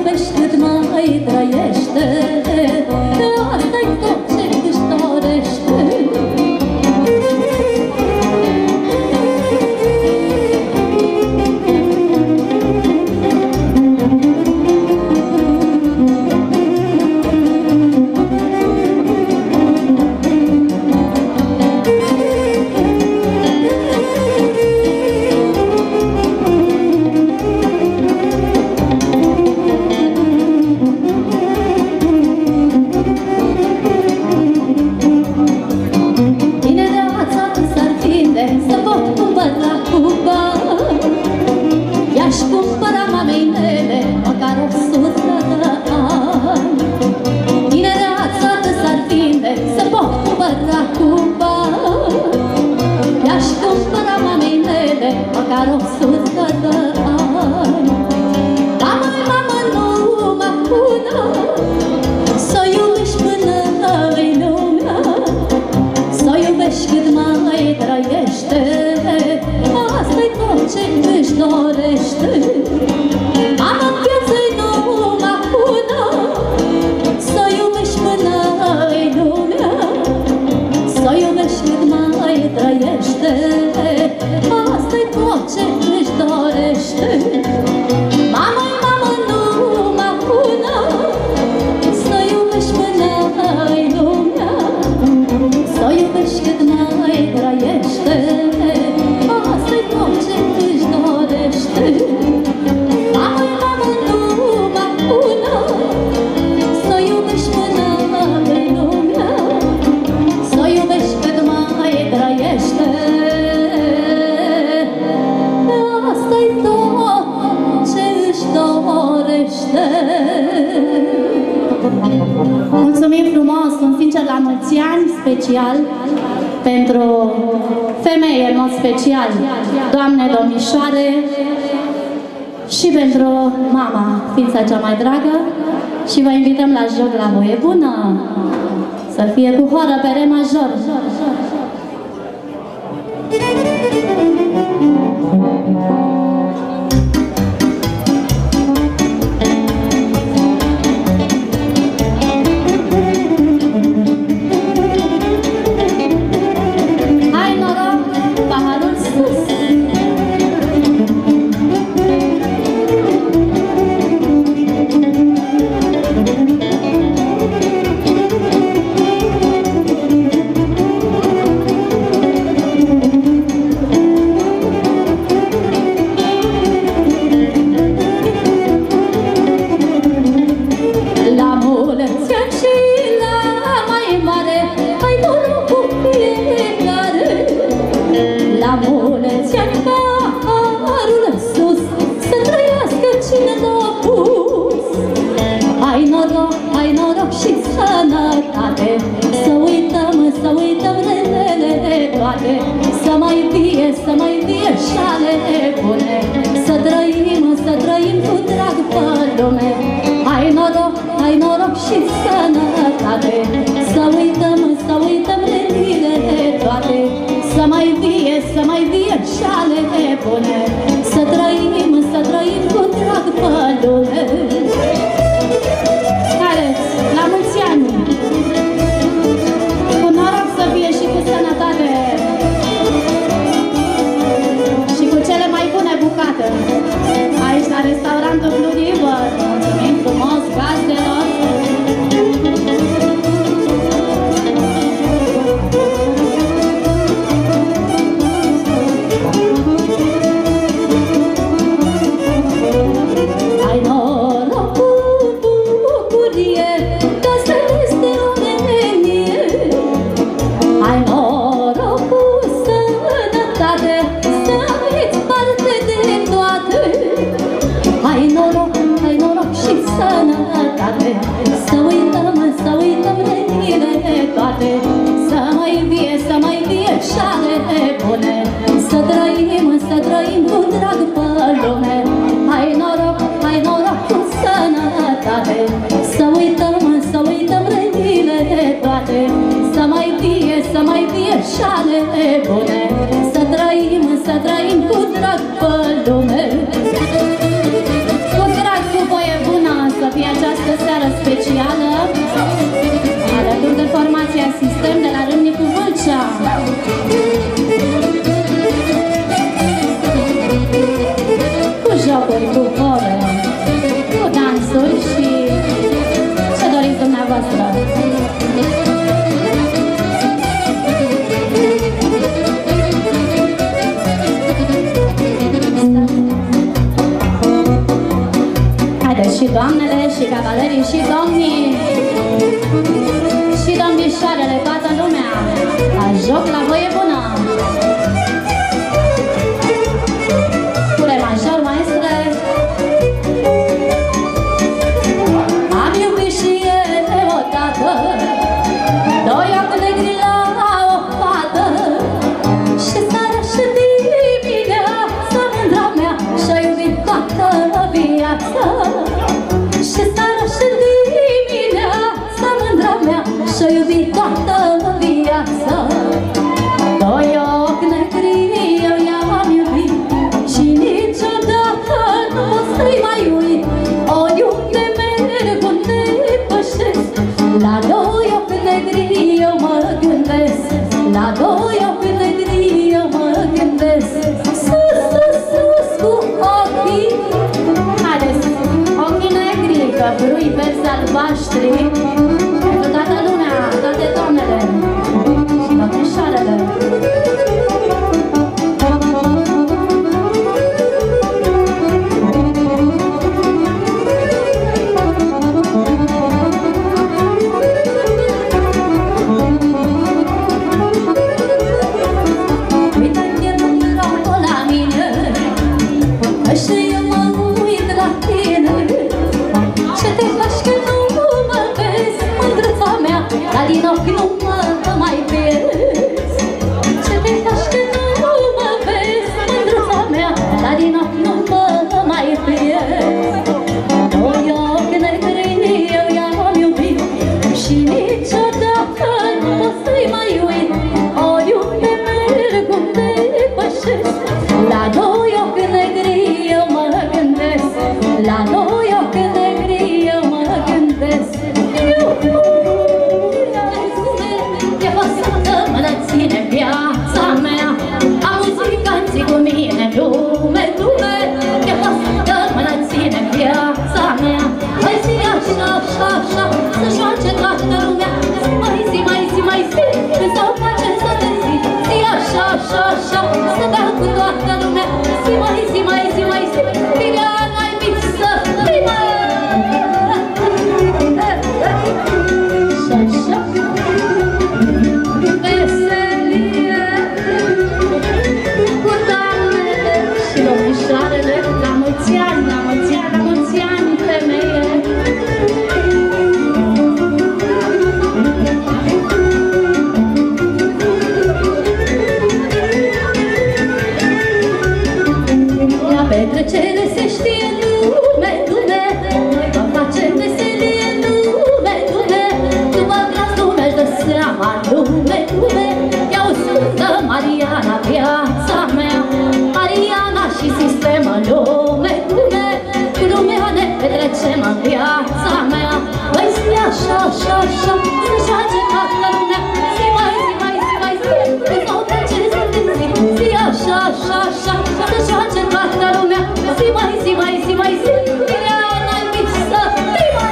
iubești cât mai trăiește, asta-i tot ce își dorește. Mulțumim frumos, un sincer la mulți ani special pentru femeie, în mod special, doamne, domnișoare, și pentru mama, ființa cea mai dragă, și vă invităm la joc la voie bună, să fie cu horă pe re major. așa. Cu jocuri, cu ore, cu dansuri și ce doriți dumneavoastră. Haideți și doamnele, și cavalerii, și domnii, și domnișoarele, toată lumea, la joc, la voie bună! Cure major, maestre! Am iubit și ele odată, doi ochi negri la o fată, și seara și dimineața, mândra mea și-a iubit toată viața. Și seara și dimineața, mândra mea și-a iubit toată viața. Doi ochi negri eu i-am iubit și niciodată nu pot să-i mai uit. Oriunde merg, unde pășesc, la doi ochi negri eu mă gândesc. La doi ochi negri eu mă gândesc. Sus, sus, sus cu ochii. Haideți, ochii negri, căprui verzi albaștri, pentru toată lumea, toate doamnele și domnișoarele. Din ochi nu mă mai vezi, ce te faci că nu mă vezi, mândruța mea, dar din ochi nu mă mai vezi. Doi ochi negri eu i-am iubit și niciodată nu pot să-i mai uit. Oriunde merg, unde pășesc, la doi ochi negri eu mă gândesc. La doi ochi negri eu mă gândesc. Ține viața mea, am muzicanții cu mine, lume, lume, e pasă mă ține viața mea. Mai zi așa, așa, așa, să joace toată lumea, mai zi, mai zi, mai zi, când s-o face să te zi. Zi așa, așa, așa, să dea cu toată lumea, zi, mai zi, mai zi, mai zi, Liliana-i miță, prima! Și așa, veselie, cu doamnele și domnișoarele, la mulți ani, la mulți ani, la mulți ani, femeie. La petrecere se știe lume, lume, noi vom face veselie, lume, lume, după gras lume-și dă seama, lume, lume, iau Sfântă Mariana, viața mea, Mariana și sistemă, lume, lume, cu lumea ne petrecem în viața mea. Băi, zi așa, așa, așa, să joace toată lumea, zi, mai zi, mai zi, mai zi, când s-o face să te zi. Zi așa, așa, așa, să joace toată lumea, zi, mai zi, mai zi, mai zi, Liliana-i miță, prima!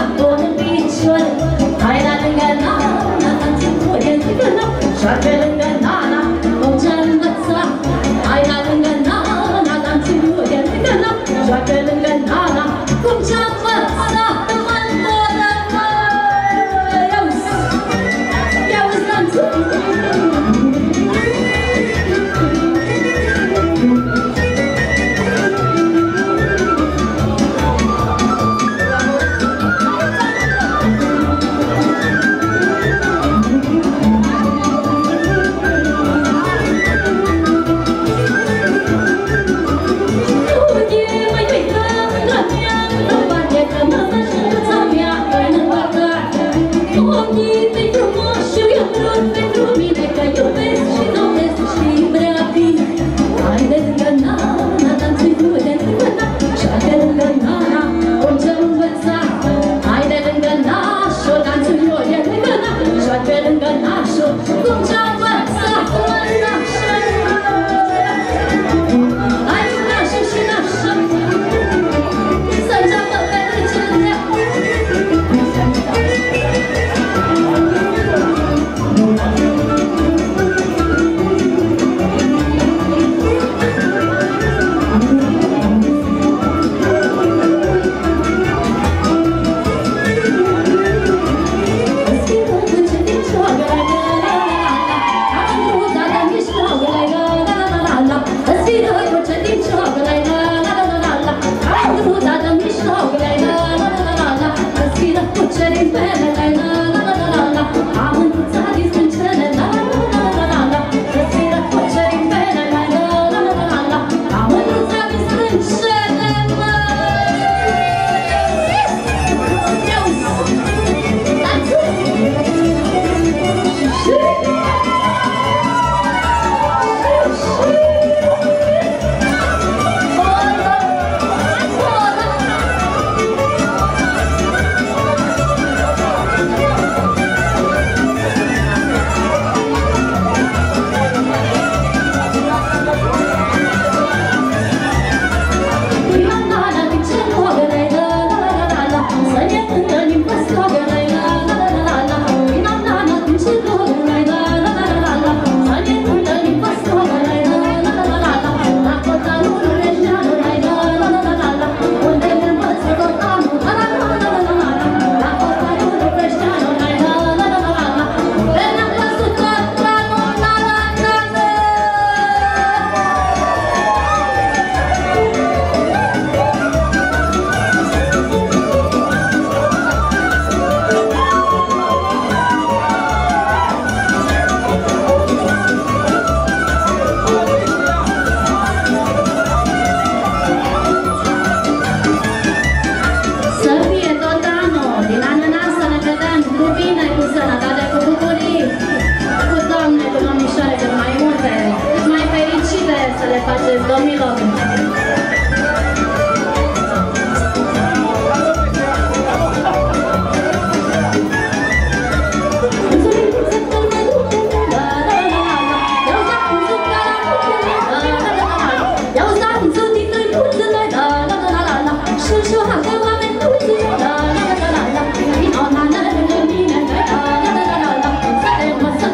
capul în picior. Hai la lângă nana, dați-mi voie lângă nana, joacă lângă nana, cum ce-a învățat. Hai la lângă nana, dați-mi voie lângă nana, joacă lângă nana, cum ce-a învățat. Ia-uzi danțul!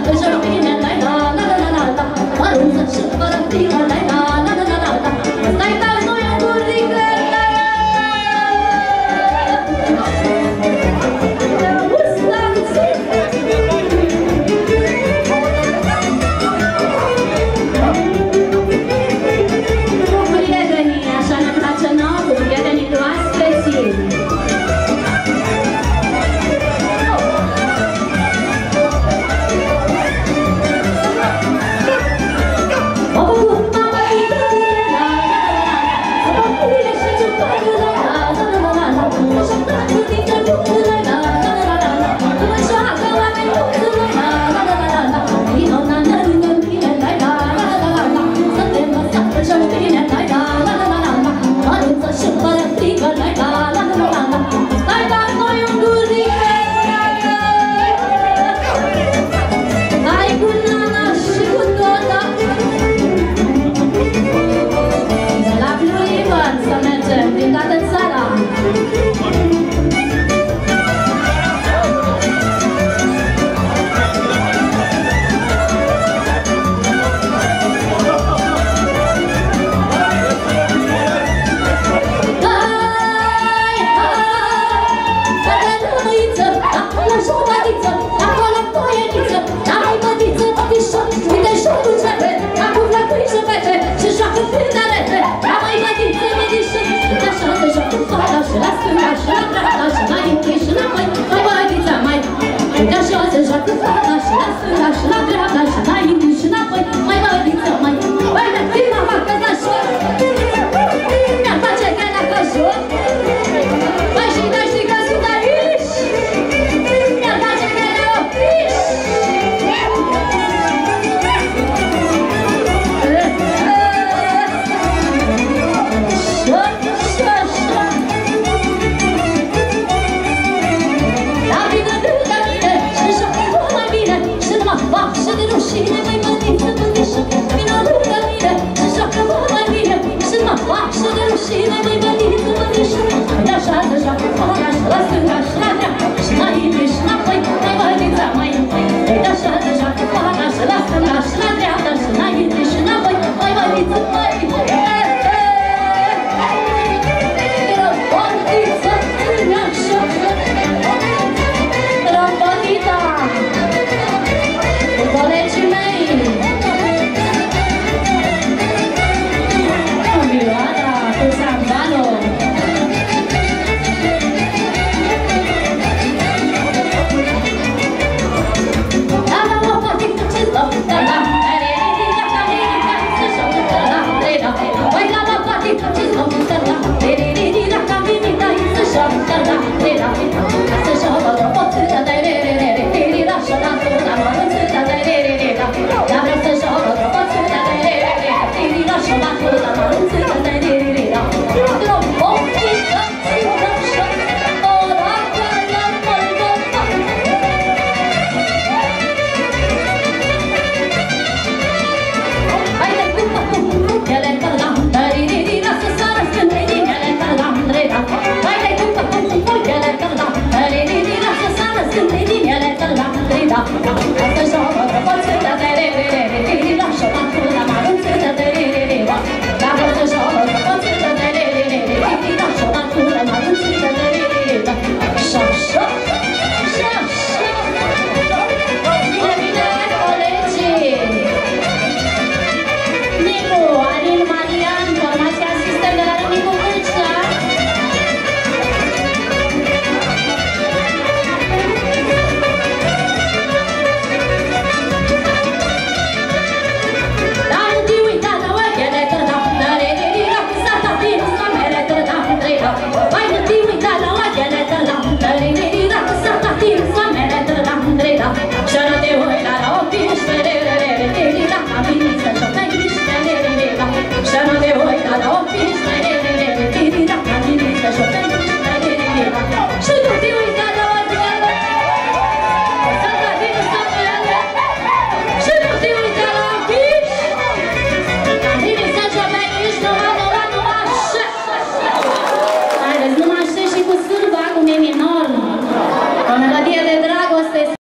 Bye. Da.